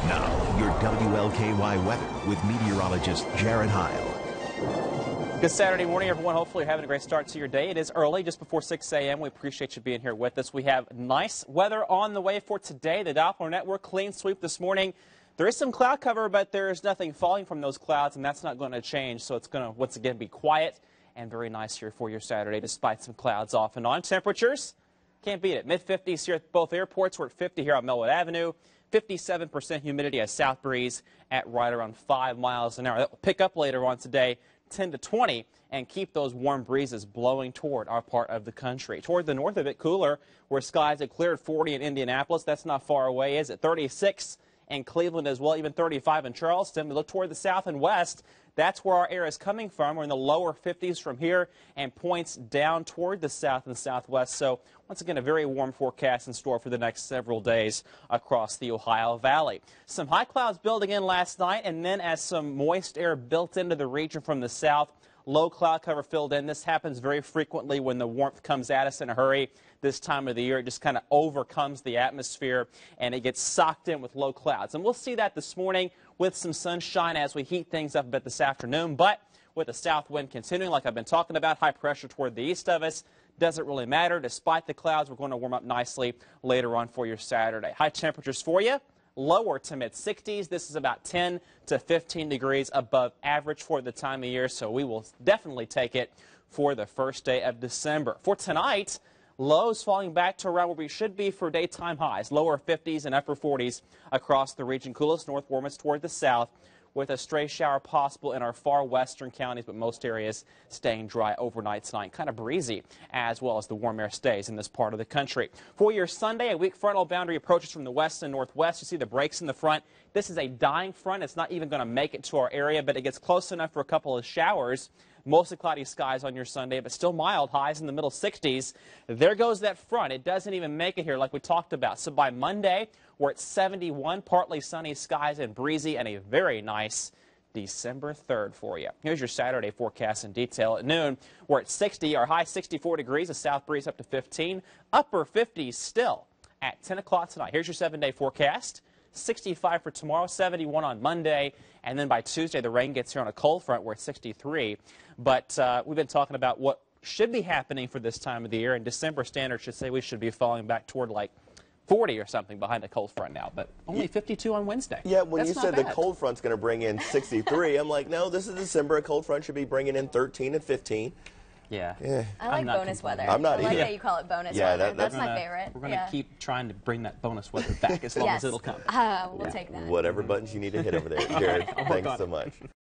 Now, your WLKY weather with meteorologist Jared Heil. Good Saturday morning, everyone. Hopefully you're having a great start to your day. It is early, just before 6 a.m. We appreciate you being here with us. We have nice weather on the way for today. The Doppler network clean sweep this morning. There is some cloud cover, but there is nothing falling from those clouds, and that's not going to change. So it's going to, once again, be quiet and very nice here for your Saturday, despite some clouds off and on. Temperatures, can't beat it. Mid-50s here at both airports. We're at 50 here on Melwood Avenue. 57% humidity, a south breeze at right around 5 miles an hour. That will pick up later on today, 10 to 20, and keep those warm breezes blowing toward our part of the country. Toward the north, a bit cooler, where skies have cleared. 40 in Indianapolis. That's not far away, is it? 36 in Cleveland as well, even 35 in Charleston. We look toward the south and west. That's where our air is coming from. We're in the lower 50s from here and points down toward the south and southwest. So once again, a very warm forecast in store for the next several days across the Ohio Valley. Some high clouds building in last night, and then as some moist air built into the region from the south, low cloud cover filled in. This happens very frequently when the warmth comes at us in a hurry this time of the year. It just kind of overcomes the atmosphere and it gets socked in with low clouds. And we'll see that this morning with some sunshine as we heat things up a bit this afternoon. But with the south wind continuing, like I've been talking about, high pressure toward the east of us, doesn't really matter. Despite the clouds, we're going to warm up nicely later on for your Saturday. High temperatures for you. Lower to mid-60s. This is about 10 to 15 degrees above average for the time of year, so we will definitely take it for the first day of December. For tonight, lows falling back to around where we should be for daytime highs. Lower 50s and upper 40s across the region. Coolest north, warmest toward the south, with a stray shower possible in our far western counties, but most areas staying dry overnight tonight. Kind of breezy, as well as the warm air stays in this part of the country. For your Sunday, a weak frontal boundary approaches from the west and northwest. You see the breaks in the front. This is a dying front. It's not even going to make it to our area, but it gets close enough for a couple of showers. Mostly cloudy skies on your Sunday, but still mild, highs in the middle 60s. There goes that front. It doesn't even make it here like we talked about. So by Monday, we're at 71, partly sunny skies and breezy, and a very nice December 3rd for you. Here's your Saturday forecast in detail. At noon, we're at 60, our high 64 degrees, a south breeze up to 15, upper 50s still at 10 o'clock tonight. Here's your 7-day forecast. 65 for tomorrow, 71 on Monday, and then by Tuesday the rain gets here on a cold front. We're at 63. But we've been talking about what should be happening for this time of the year, and December standards should say we should be falling back toward like 40 or something behind the cold front now, but only 52 on Wednesday. Yeah, when That's you said not the bad. cold front's going to bring in 63, I'm like, no, this is December. A cold front should be bringing in 13 and 15. Yeah. I like bonus weather. I'm not I like either. that you call it bonus Yeah, weather. that's my favorite. We're going to keep trying to bring that bonus weather back as long as it'll come. We'll take that. Whatever buttons you need to hit over there, Jared. Thanks so much.